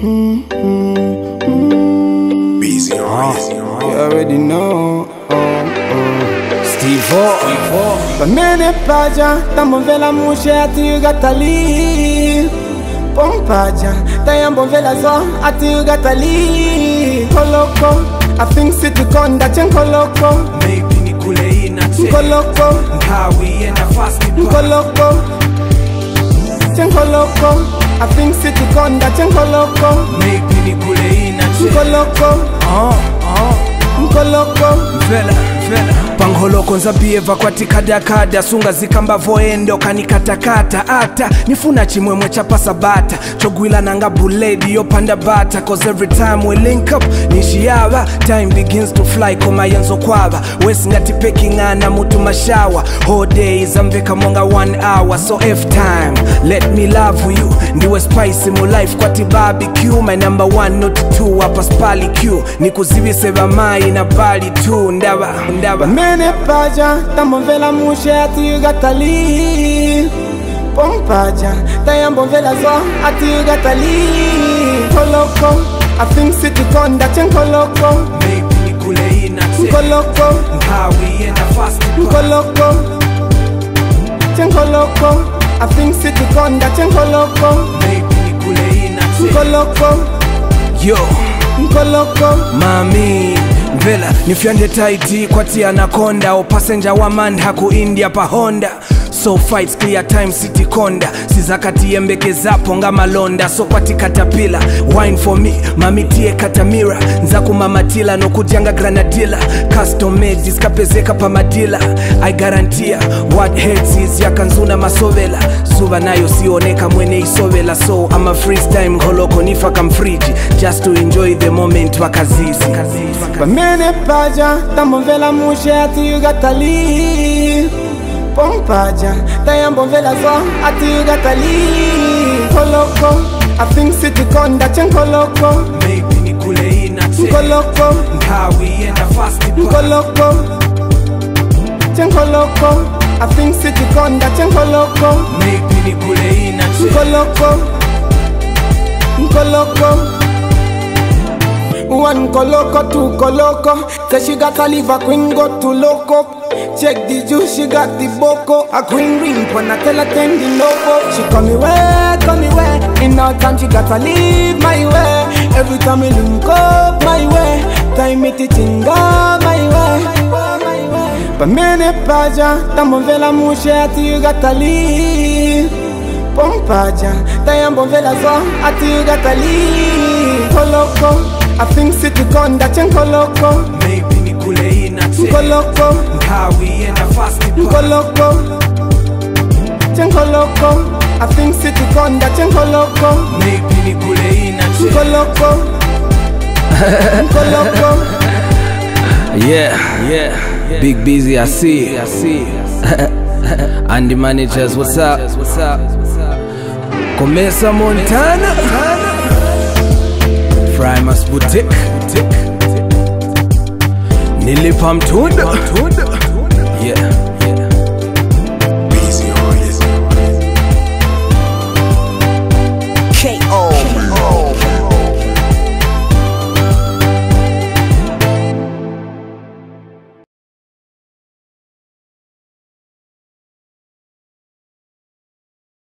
Busy on. You already know. Steve O. Bamene paja, tambonvela mushe ati ugatali. Pompaja, tayambonvela zo ati ugatali. Koloko, I think city konda chen koloko. Maybe nikule inache Koloko, Mkawi enda fast koloko. Chen koloko, I think city konda chen koloko. Maybe nikule inache Koloko, koloko. Vela Pangholoko nzabieva kwati kada sunga zikamba voendo kanikatakata ata nifuna chimwemwe chapasabata chogwila nanga buledi yopanda bata cause every time we link up nishiaba time begins to fly koma yenzo kwaba wesingati pekingana mutu mashawa whole days amveka monga 1 hour so F time let me love you ndiwe spicy mo life kwati barbecue my number 1 not 2 hapa spali Q nikuzibise bamai na bali tu ndaba Mene paja, tambonvela mushe ati ugatali. Pompaja, tayambonvela zo ati ugatali. Koloko, I think city konda chen koloko. Maybe nikule inache Koloko, Mkawi enda fast koloko. Chen koloko, I think city konda chen koloko. Maybe nikule inache Koloko, Yo koloko. Mami Vela nifyande taiti kwati anakonda o passenger wa manda ku India pa Honda so fights clear time city konda sizakati yembeke zapo nga malonda so kwati katapila wine for me mami tie katamira nzaku mamatila no kujanga granadilla custom made diskapezeka pa madila I guarantee what heads is yakanzuna masovela suba nayo sioneka mwene isovela so I'm a freestyle ngoloko nifaka mfriji just to enjoy the moment wakazizi Bamene paja, tambonvela mushe ati ugatali. Pompaja, tayambonvela zo ati ugatali. Koloko, I think city konda chen koloko. Maybe nikule inache Koloko, Mkawi enda fast koloko. Chen koloko, I think city konda chen koloko. Maybe nikule inache Koloko, koloko. 1 koloko, 2 koloko. Say she got a liver queen go to loco. Check the juice, she got the boko. A queen ring when I tell her 10 the loco. She call me way. In no time she got to leave my way. Every time we link up my way. Time me tichinga my way. But mene paja, tambonvela mushe ati ugatali. Pompaja, tayambonvela zo ati ugatali. Koloko, I think city konda chen koloko. Maybe nikule inache Koloko, Mkawi enda fast koloko. Chen koloko, I think city konda chen koloko. Maybe nikule inache Koloko, koloko. Yeah. Big Busy, I see. And the managers, what's up? Komesa Montana, Frimas Boutique, Nilipam Tunda. Yeah.